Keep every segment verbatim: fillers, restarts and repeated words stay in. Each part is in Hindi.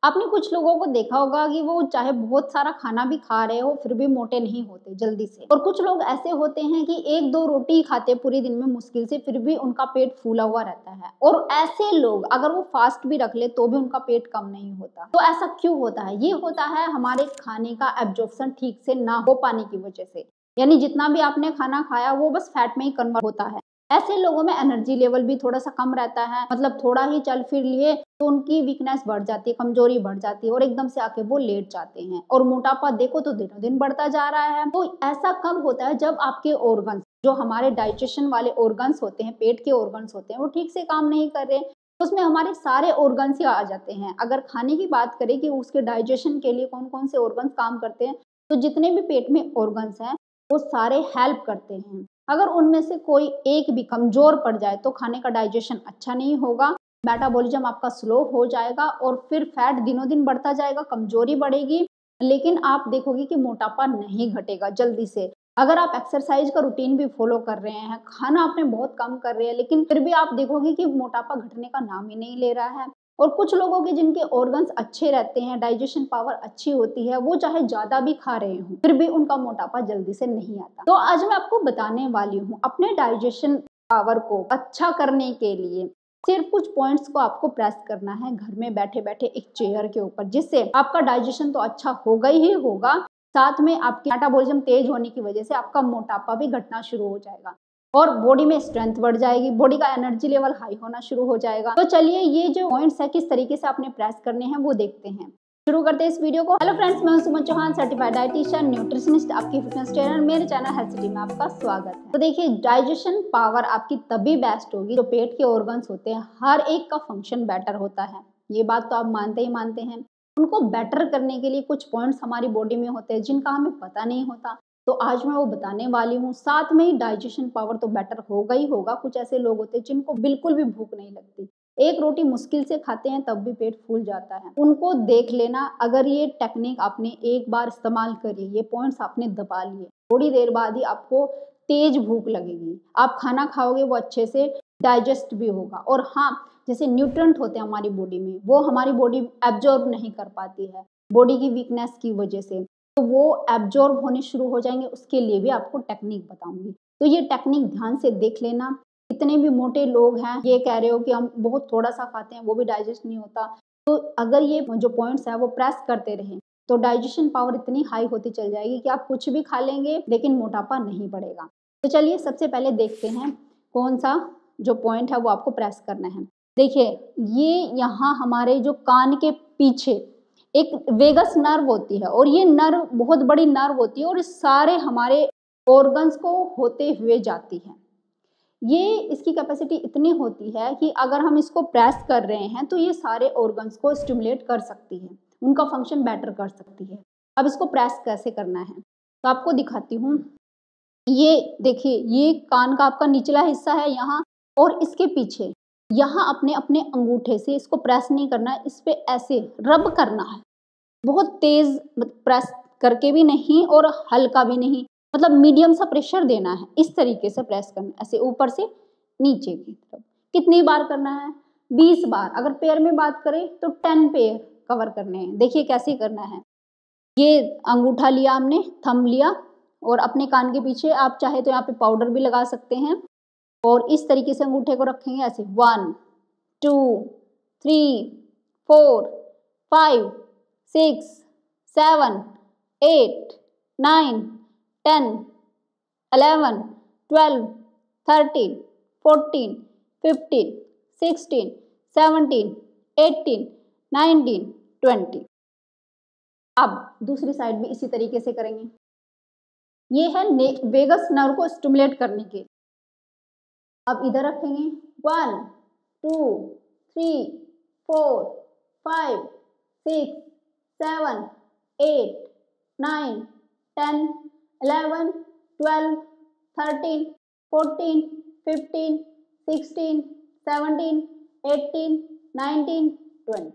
आपने कुछ लोगों को देखा होगा कि वो चाहे बहुत सारा खाना भी खा रहे हो फिर भी मोटे नहीं होते जल्दी से, और कुछ लोग ऐसे होते हैं कि एक दो रोटी खाते पूरे दिन में मुश्किल से, फिर भी उनका पेट फूला हुआ रहता है। और ऐसे लोग अगर वो फास्ट भी रख ले तो भी उनका पेट कम नहीं होता। तो ऐसा क्यों होता है? ये होता है हमारे खाने का एब्जॉर्प्शन ठीक से ना हो पाने की वजह से, यानी जितना भी आपने खाना खाया वो बस फैट में ही कन्वर्ट होता है। ऐसे लोगों में एनर्जी लेवल भी थोड़ा सा कम रहता है, मतलब थोड़ा ही चल फिर लिए तो उनकी वीकनेस बढ़ जाती है, कमजोरी बढ़ जाती है और एकदम से आके वो लेट जाते हैं। और मोटापा देखो तो दिनों दिन बढ़ता जा रहा है। तो ऐसा कब होता है? जब आपके ऑर्गन्स, जो हमारे डाइजेशन वाले ऑर्गन्स होते हैं, पेट के ऑर्गन्स होते हैं, वो ठीक से काम नहीं कर रहे, तो उसमें हमारे सारे ऑर्गन्स ही आ जाते हैं। अगर खाने की बात करें कि उसके डाइजेशन के लिए कौन कौन से ऑर्गन्स काम करते हैं, तो जितने भी पेट में ऑर्गन्स हैं वो सारे हेल्प करते हैं। अगर उनमें से कोई एक भी कमजोर पड़ जाए तो खाने का डाइजेशन अच्छा नहीं होगा, मेटाबॉलिज्म आपका स्लो हो जाएगा और फिर फैट दिनों दिन बढ़ता जाएगा, कमजोरी बढ़ेगी, लेकिन आप देखोगे कि मोटापा नहीं घटेगा जल्दी से। अगर आप एक्सरसाइज का रूटीन भी फॉलो कर रहे हैं, खाना आपने बहुत कम कर रहे हैं, लेकिन फिर भी आप देखोगे कि मोटापा घटने का नाम ही नहीं ले रहा है। और कुछ लोगों के जिनके ऑर्गन्स अच्छे रहते हैं, डाइजेशन पावर अच्छी होती है, वो चाहे ज्यादा भी खा रहे हो फिर भी उनका मोटापा जल्दी से नहीं आता। तो आज मैं आपको बताने वाली हूँ अपने डाइजेशन पावर को अच्छा करने के लिए सिर्फ कुछ पॉइंट्स को आपको प्रेस करना है घर में बैठे बैठे एक चेयर के ऊपर, जिससे आपका डाइजेशन तो अच्छा होगा ही होगा, साथ में आपकी मेटाबॉलिज्म तेज होने की वजह से आपका मोटापा भी घटना शुरू हो जाएगा और बॉडी में स्ट्रेंथ बढ़ जाएगी, बॉडी का एनर्जी लेवल हाई होना शुरू हो जाएगा। तो चलिए ये जो पॉइंट्स है किस तरीके से आपने प्रेस करने हैं वो देखते हैं। शुरू करते हैं इस वीडियो को। हेलो फ्रेंड्स, मैं हूं Suman Chauhan, certified dietitian, nutritionist, आपकी फिटनेस ट्रेनर। मेरे चैनल हेल्थ सिटी में आपका स्वागत है। तो देखिए, डाइजेशन पावर आपकी तभी बेस्ट होगी जो पेट के ऑर्गन्स होते हैं हर एक का फंक्शन बेटर होता है। ये बात तो आप मानते ही मानते हैं। उनको बेटर करने के लिए कुछ पॉइंट्स हमारी बॉडी में होते हैं जिनका हमें पता नहीं होता, तो आज मैं वो बताने वाली हूँ। साथ में ही डाइजेशन पावर तो बेटर होगा ही होगा। कुछ ऐसे लोग होते हैं जिनको बिल्कुल भी भूख नहीं लगती, एक रोटी मुश्किल से खाते हैं तब भी पेट फूल जाता है, उनको देख लेना। अगर ये टेक्निक आपने एक बार इस्तेमाल करी, ये पॉइंट्स आपने दबा लिए, थोड़ी देर बाद ही आपको तेज भूख लगेगी, आप खाना खाओगे वो अच्छे से डाइजेस्ट भी होगा। और हाँ, जैसे न्यूट्रिएंट होते हैं हमारी बॉडी में, वो हमारी बॉडी एब्जॉर्ब नहीं कर पाती है बॉडी की वीकनेस की वजह से, तो वो एब्जॉर्ब होने शुरू हो जाएंगे। उसके लिए भी आपको टेक्निक बताऊंगी, तो ये टेक्निक ध्यान से देख लेना। कितने भी मोटे लोग हैं ये कह रहे हो कि हम बहुत थोड़ा सा खाते हैं वो भी डाइजेस्ट नहीं होता, तो अगर ये जो पॉइंट्स है वो प्रेस करते रहें तो डाइजेशन पावर इतनी हाई होती चल जाएगी कि आप कुछ भी खा लेंगे लेकिन मोटापा नहीं बढ़ेगा। तो चलिए सबसे पहले देखते हैं कौन सा जो पॉइंट है वो आपको प्रेस करना है। देखिए, ये यहाँ हमारे जो कान के पीछे एक वेगस नर्व होती है और ये नर्व बहुत बड़ी नर्व होती है और सारे हमारे ऑर्गन्स को होते हुए जाती है। ये इसकी कैपेसिटी इतनी होती है कि अगर हम इसको प्रेस कर रहे हैं तो ये सारे ऑर्गन्स को स्टिमुलेट कर सकती है, उनका फंक्शन बेटर कर सकती है। अब इसको प्रेस कैसे करना है तो आपको दिखाती हूँ। ये देखिए, ये कान का आपका निचला हिस्सा है यहाँ, और इसके पीछे यहाँ अपने अपने अंगूठे से इसको प्रेस नहीं करना है, इस पे ऐसे रब करना है, बहुत तेज प्रेस करके भी नहीं और हल्का भी नहीं, मतलब मीडियम सा प्रेशर देना है। इस तरीके से प्रेस करना है, ऐसे ऊपर से नीचे की तरफ। कितनी बार करना है? बीस बार। अगर पेयर में बात करें तो टेन पेयर कवर करने हैं। देखिए कैसे करना है। ये अंगूठा लिया हमने, थंब लिया, और अपने कान के पीछे आप चाहे तो यहाँ पे पाउडर भी लगा सकते हैं, और इस तरीके से अंगूठे को रखेंगे ऐसे। One two three four five six seven eight nine ten eleven twelve thirteen fourteen fifteen sixteen seventeen eighteen nineteen twenty. अब दूसरी साइड भी इसी तरीके से करेंगे। ये है वेगस नर्व को स्टिमुलेट करने के। अब इधर रखेंगे। One two three four five six seven eight nine ten eleven twelve thirteen fourteen fifteen sixteen seventeen eighteen nineteen twenty.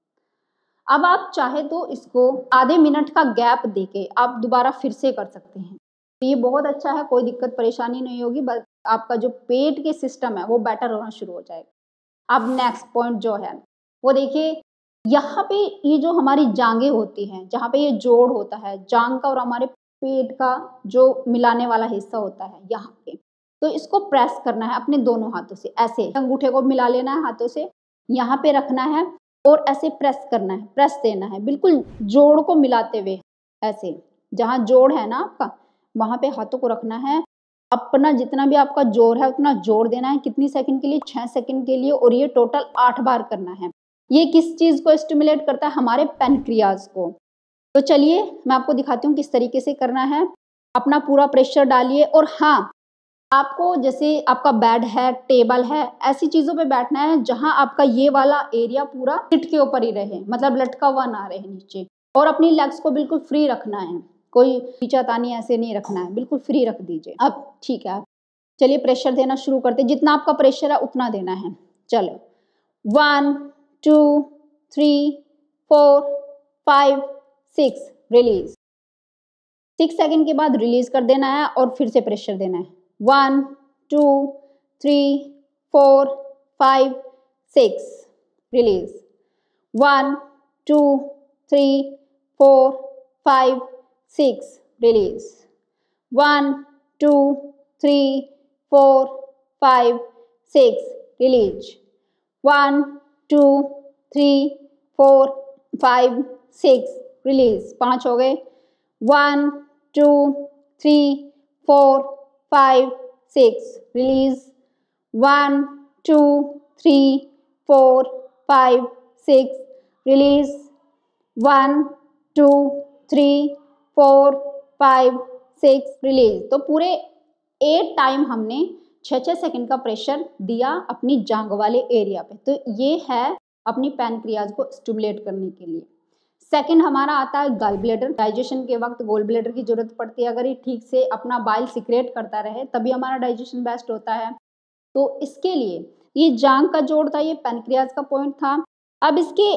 अब आप चाहे तो इसको आधे मिनट का गैप देके आप दोबारा फिर से कर सकते हैं। तो ये बहुत अच्छा है, कोई दिक्कत परेशानी नहीं होगी, बस आपका जो पेट के सिस्टम है वो बेटर होना शुरू हो जाएगा। अब नेक्स्ट पॉइंट जो है वो देखिए, यहाँ पे ये जो हमारी जांघें होती हैं, जहाँ पे ये जोड़ होता है, जांघ का और हमारे पेट का जो मिलाने वाला हिस्सा होता है यहाँ पे, तो इसको प्रेस करना है अपने दोनों हाथों से, ऐसे अंगूठे को मिला लेना है हाथों से, यहाँ पे रखना है और ऐसे प्रेस करना है, प्रेस देना है, बिल्कुल जोड़ को मिलाते हुए, ऐसे जहाँ जोड़ है ना आपका, वहाँ पे हाथों को रखना है, अपना जितना भी आपका जोर है उतना जोर देना है। कितनी सेकंड के लिए? छह सेकंड के लिए, और ये टोटल आठ बार करना है। ये किस चीज को स्टिमुलेट करता है? हमारे पैनक्रियाज को। तो चलिए मैं आपको दिखाती हूँ किस तरीके से करना है। अपना पूरा प्रेशर डालिए, और हाँ, आपको जैसे आपका बेड है, टेबल है, ऐसी चीजों पे बैठना है जहां आपका ये वाला एरिया पूरा सीट के ऊपर ही रहे, मतलब लटका हुआ ना रहे नीचे, और अपनी लेग्स को बिल्कुल फ्री रखना है, कोई खींचातानी ऐसे नहीं रखना है, बिल्कुल फ्री रख दीजिए। अब ठीक है, चलिए प्रेशर देना शुरू करते, जितना आपका प्रेशर है उतना देना है। चलो, one two three four five six, release. Six second के बाद रिलीज कर देना है और फिर से प्रेशर देना है। One two three four five six, release. One two three four five six, release. One two three four five six, release. One two three four five six, release. पांच हो गए। One two three four five six, release. One two three four five six, release. One two three four five six, release. तो पूरे एट टाइम हमने छः छः सेकंड का प्रेशर दिया अपनी जांघ वाले एरिया पे। तो ये है अपनी पैनक्रियाज को स्टिमुलेट करने के लिए। सेकंड हमारा आता है गॉल ब्लैडर। डाइजेशन के वक्त गॉल ब्लैडर की जरूरत पड़ती है। अगर ये ठीक से अपना बाइल सिक्रेट करता रहे तभी हमारा डाइजेशन बेस्ट होता है। तो इसके लिए ये जांघ का जोड़ था, ये पैनक्रियाज का पॉइंट था। अब इसके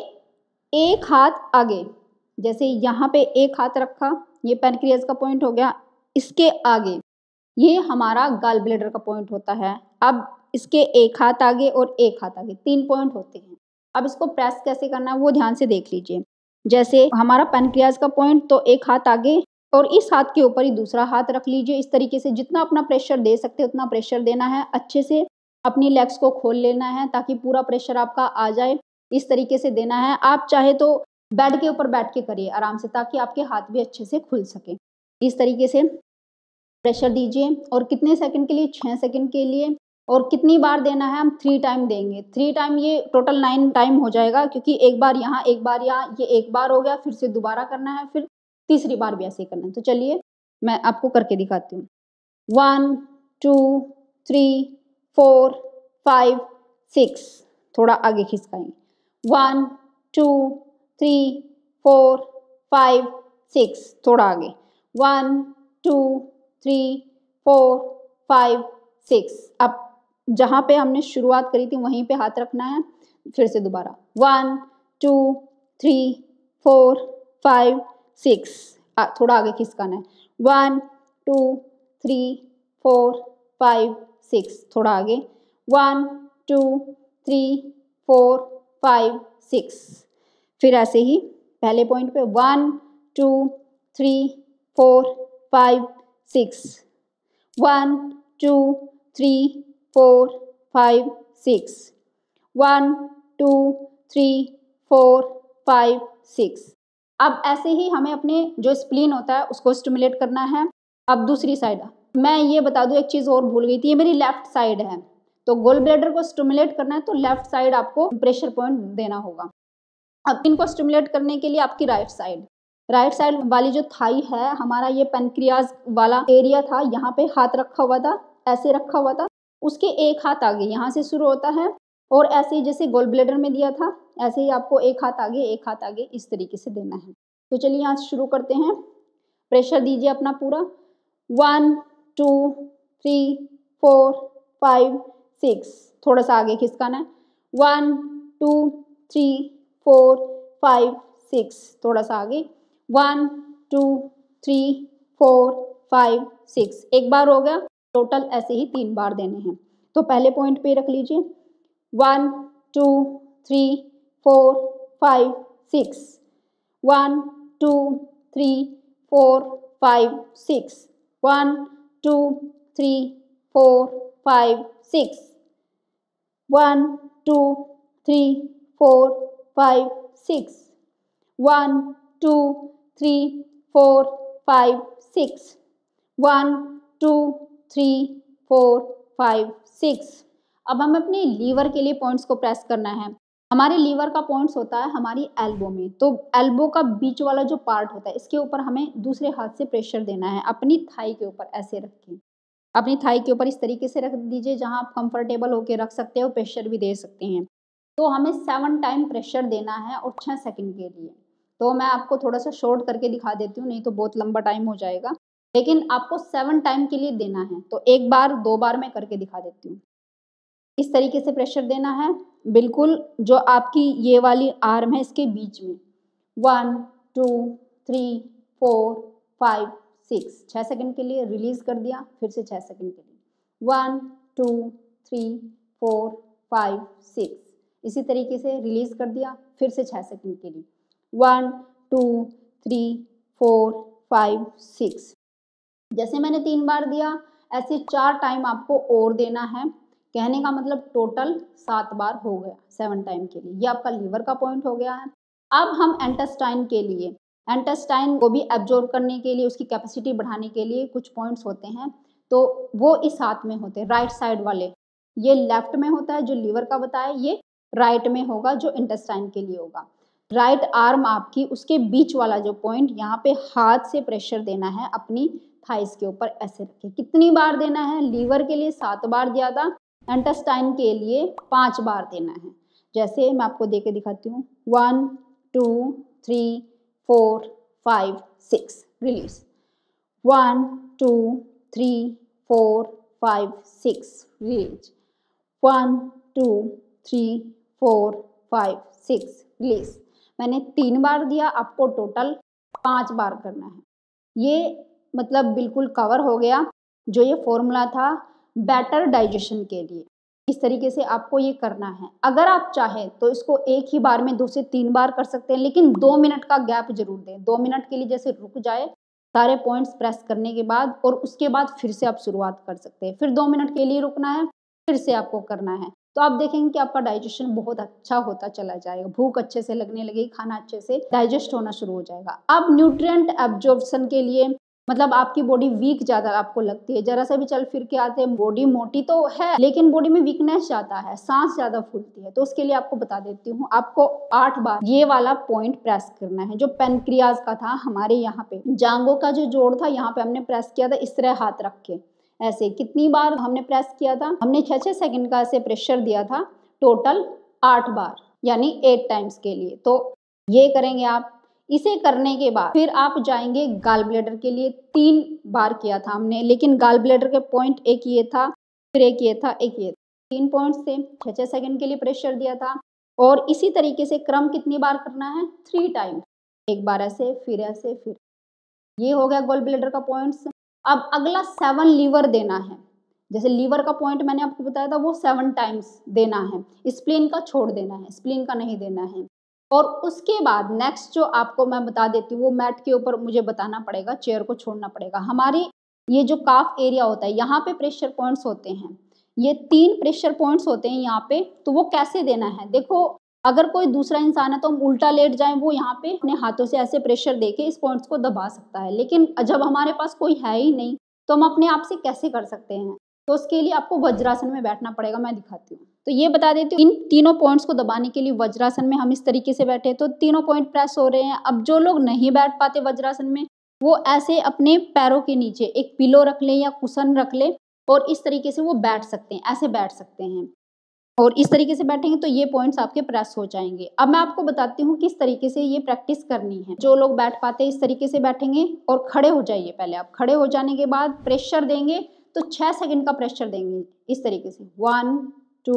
एक हाथ आगे, जैसे यहाँ पे एक हाथ रखा, ये पैनक्रियाज का पॉइंट हो गया। इसके आगे ये हमारा गॉल ब्लैडर का पॉइंट होता है। अब इसके एक हाथ आगे और एक हाथ आगे, तीन पॉइंट होते हैं। अब इसको प्रेस कैसे करना है वो ध्यान से देख लीजिए। जैसे हमारा पैनक्रियाज का पॉइंट, तो एक हाथ आगे और इस हाथ के ऊपर ही दूसरा हाथ रख लीजिए। इस तरीके से जितना अपना प्रेशर दे सकते उतना प्रेशर देना है। अच्छे से अपनी लेग्स को खोल लेना है ताकि पूरा प्रेशर आपका आ जाए। इस तरीके से देना है। आप चाहे तो बेड के ऊपर बैठ के करिए आराम से, ताकि आपके हाथ भी अच्छे से खुल सके। इस तरीके से प्रेशर दीजिए। और कितने सेकंड के लिए? छः सेकंड के लिए। और कितनी बार देना है? हम थ्री टाइम देंगे। थ्री टाइम, ये टोटल नाइन टाइम हो जाएगा, क्योंकि एक बार यहाँ, एक बार यहाँ, ये एक बार हो गया, फिर से दोबारा करना है, फिर तीसरी बार भी ऐसे ही करना है। तो चलिए मैं आपको करके दिखाती हूँ। One two three four five six, थोड़ा आगे खिसकाएंगे। One two three four five six, थोड़ा आगे। One two three four five six. अब जहाँ पे हमने शुरुआत करी थी वहीं पे हाथ रखना है। फिर से दोबारा one two three four five six, थोड़ा आगे खिसकाना है। One two three four five six, थोड़ा आगे। One two three four five six. फिर ऐसे ही पहले पॉइंट पे one two three four five six, one two three four five six, one two three four five six. अब ऐसे ही हमें अपने जो स्प्लीन होता है उसको स्टिमुलेट करना है। अब दूसरी साइड, मैं ये बता दूं, एक चीज़ और भूल गई थी, ये मेरी लेफ्ट साइड है। तो गॉल ब्लैडर को स्टिमुलेट करना है तो लेफ्ट साइड आपको प्रेशर पॉइंट देना होगा। अब इनको स्टिमुलेट करने के लिए आपकी राइट साइड, राइट साइड वाली जो थाई है, हमारा ये पैनक्रियाज वाला एरिया था, यहाँ पे हाथ रखा हुआ था, ऐसे रखा हुआ था। उसके एक हाथ आगे यहाँ से शुरू होता है, और ऐसे ही जैसे गॉल ब्लैडर में दिया था ऐसे ही आपको एक हाथ आगे एक हाथ आगे इस तरीके से देना है। तो चलिए यहाँ से शुरू करते हैं। प्रेशर दीजिए अपना पूरा। One two three four five six, थोड़ा सा आगे खिसकाना है। One two three four five six, थोड़ा सा आगे। One two three four five six, एक बार हो गया। टोटल ऐसे ही तीन बार देने हैं। तो पहले पॉइंट पे रख लीजिए। One two three four five six, one two three four five six, one two three four five six, one two three four five six, one two three four five six, one two three four five six. अब हमें अपने लीवर के लिए पॉइंट्स को प्रेस करना है। हमारे लीवर का पॉइंट्स होता है हमारी एल्बो में, तो एल्बो का बीच वाला जो पार्ट होता है इसके ऊपर हमें दूसरे हाथ से प्रेशर देना है, अपनी थाई के ऊपर ऐसे रख के, अपनी थाई के ऊपर इस तरीके से रख दीजिए जहां आप कंफर्टेबल होके रख सकते हो, प्रेशर भी दे सकते हैं। तो हमें सेवन टाइम प्रेशर देना है और छः सेकंड के लिए। तो मैं आपको थोड़ा सा शॉर्ट करके दिखा देती हूँ, नहीं तो बहुत लंबा टाइम हो जाएगा, लेकिन आपको सेवन टाइम के लिए देना है। तो एक बार दो बार मैं करके दिखा देती हूँ। इस तरीके से प्रेशर देना है, बिल्कुल जो आपकी ये वाली आर्म है इसके बीच में। One two three four five six, छः सेकंड के लिए रिलीज कर दिया, फिर से छः सेकंड के लिए, one two three four five six, इसी तरीके से रिलीज कर दिया, फिर से छः सेकंड के लिए, one two three four five six. जैसे मैंने तीन बार दिया ऐसे चार टाइम आपको और देना है। कहने का मतलब टोटल सात बार हो गया सेवन टाइम के लिए। ये आपका लीवर का पॉइंट हो गया है। अब हम इंटेस्टाइन के लिए, इंटेस्टाइन को भी एब्जॉर्ब करने के लिए, उसकी कैपेसिटी बढ़ाने के लिए कुछ पॉइंट्स होते हैं, तो वो इस हाथ में होते हैं, राइट साइड वाले। ये लेफ्ट में होता है जो लीवर का बताया, ये राइट में होगा जो इंटेस्टाइन के लिए होगा। राइट आर्म आपकी, उसके बीच वाला जो पॉइंट, यहाँ पे हाथ से प्रेशर देना है अपनी थाइस के ऊपर, ऐसे रखे। कितनी बार देना है? लीवर के लिए सात बार दिया था, इंटेस्टाइन के लिए पांच बार देना है। जैसे मैं आपको दे के दिखाती हूँ, one two three four five six, release, one two three four five six, release, one two three four five six, release. मैंने तीन बार दिया, आपको टोटल पांच बार करना है। ये मतलब बिल्कुल कवर हो गया जो ये फॉर्मूला था बेटर डाइजेशन के लिए। इस तरीके से आपको ये करना है। अगर आप चाहें तो इसको एक ही बार में दो से तीन बार कर सकते हैं, लेकिन दो मिनट का गैप जरूर दें। दो मिनट के लिए जैसे रुक जाए सारे पॉइंट्स प्रेस करने के बाद, और उसके बाद फिर से आप शुरुआत कर सकते हैं। फिर दो मिनट के लिए रुकना है, फिर से आपको करना है। तो आप देखेंगे कि आपका डाइजेशन बहुत अच्छा होता चला जाएगा, भूख अच्छे से लगने लगेगी, खाना अच्छे से डाइजेस्ट होना शुरू हो जाएगा। अब न्यूट्रिएंट एब्जॉर्प्शन के लिए, मतलब आपकी बॉडी वीक ज्यादा आपको लगती है, जरा सा भी चल फिर के आते हैं, बॉडी मोटी तो है लेकिन बॉडी में वीकनेस ज्यादा है, सांस ज्यादा फूलती है, तो उसके लिए आपको बता देती हूँ, आपको आठ बार ये वाला पॉइंट प्रेस करना है जो पेनक्रियाज का था हमारे यहाँ पे, जांघों का जो जोड़ था यहाँ पे हमने प्रेस किया था, इस तरह हाथ रख के ऐसे। कितनी बार हमने प्रेस किया था? हमने छः छः सेकंड का ऐसे प्रेशर दिया था, टोटल आठ बार, यानी एट टाइम्स के लिए। तो ये करेंगे आप। इसे करने के बाद फिर आप जाएंगे गाल ब्लैडर के लिए। तीन बार किया था हमने, लेकिन गाल ब्लैडर के पॉइंट एक ये था, फिर एक ये था, एक ये था, तीन पॉइंट्स थे, छः छः सेकंड के लिए प्रेशर दिया था। और इसी तरीके से क्रम कितनी बार करना है? थ्री टाइम, एक बार ऐसे, फिर ऐसे, फिर। ये हो गया गॉल ब्लैडर का पॉइंट्स। अब अगला सेवन लीवर देना है। जैसे लीवर का पॉइंट मैंने आपको बताया था वो सेवन टाइम्स देना है, स्प्लीन का छोड़ देना है, स्प्लीन का नहीं देना है। और उसके बाद नेक्स्ट जो आपको मैं बता देती हूँ, वो मैट के ऊपर मुझे बताना पड़ेगा, चेयर को छोड़ना पड़ेगा। हमारी ये जो काफ एरिया होता है यहाँ पे प्रेशर पॉइंट्स होते हैं, ये तीन प्रेशर पॉइंट्स होते हैं यहाँ पे। तो वो कैसे देना है? देखो, अगर कोई दूसरा इंसान है तो हम उल्टा लेट जाएं, वो यहाँ पे अपने हाथों से ऐसे प्रेशर देके इस पॉइंट्स को दबा सकता है, लेकिन जब हमारे पास कोई है ही नहीं तो हम अपने आप से कैसे कर सकते हैं? तो उसके लिए आपको वज्रासन में बैठना पड़ेगा। मैं दिखाती हूँ। तो ये बता देती हूँ, इन तीनों पॉइंट्स को दबाने के लिए वज्रासन में हम इस तरीके से बैठे तो तीनों पॉइंट प्रेस हो रहे हैं। अब जो लोग नहीं बैठ पाते वज्रासन में, वो ऐसे अपने पैरों के नीचे एक पिलो रख ले या कुशन रख ले और इस तरीके से वो बैठ सकते हैं, ऐसे बैठ सकते हैं। और इस तरीके से बैठेंगे तो ये पॉइंट्स आपके प्रेस हो जाएंगे। अब मैं आपको बताती हूँ किस तरीके से ये प्रैक्टिस करनी है। जो लोग बैठ पाते हैं इस तरीके से बैठेंगे और खड़े हो जाइए। पहले आप खड़े हो जाने के बाद प्रेशर देंगे तो छः सेकंड का प्रेशर देंगे इस तरीके से, one two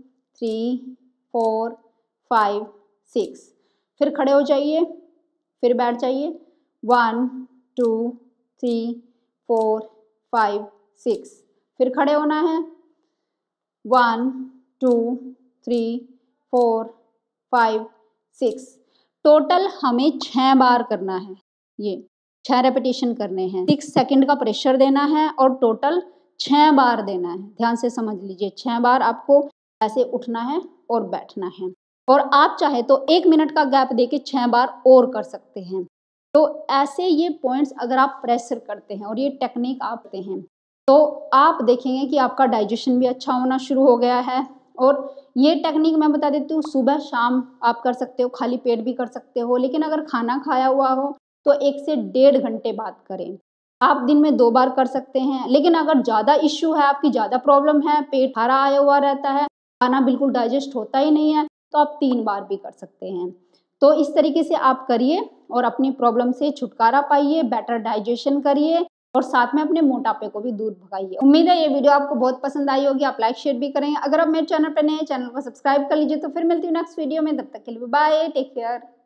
three four five six. फिर खड़े हो जाइए, फिर बैठ जाइए, one two three four five six. फिर खड़े होना है, one two three four five six. Total हमें छह बार करना है, ये छह रेपिटेशन करने हैं। सिक्स सेकंड का प्रेशर देना है और टोटल छह बार देना है। ध्यान से समझ लीजिए, छह बार आपको ऐसे उठना है और बैठना है। और आप चाहे तो एक मिनट का गैप देके छह बार और कर सकते हैं। तो ऐसे ये पॉइंट्स अगर आप प्रेशर करते हैं और ये टेक्निक आप करते हैं तो आप देखेंगे कि आपका डाइजेशन भी अच्छा होना शुरू हो गया है। और ये टेक्निक मैं बता देती हूँ, सुबह शाम आप कर सकते हो, खाली पेट भी कर सकते हो। लेकिन अगर खाना खाया हुआ हो तो एक से डेढ़ घंटे बाद करें। आप दिन में दो बार कर सकते हैं। लेकिन अगर ज़्यादा इश्यू है, आपकी ज़्यादा प्रॉब्लम है, पेट खारा आया हुआ रहता है, खाना बिल्कुल डाइजेस्ट होता ही नहीं है, तो आप तीन बार भी कर सकते हैं। तो इस तरीके से आप करिए और अपनी प्रॉब्लम से छुटकारा पाइए, बेटर डाइजेशन करिए और साथ में अपने मोटापे को भी दूर भगाइए। उम्मीद है ये वीडियो आपको बहुत पसंद आई होगी। आप लाइक शेयर भी करेंगे। अगर आप मेरे चैनल पर नए हैं, चैनल को सब्सक्राइब कर लीजिए। तो फिर मिलती हूँ नेक्स्ट वीडियो में, तब तक के लिए बाय, टेक केयर।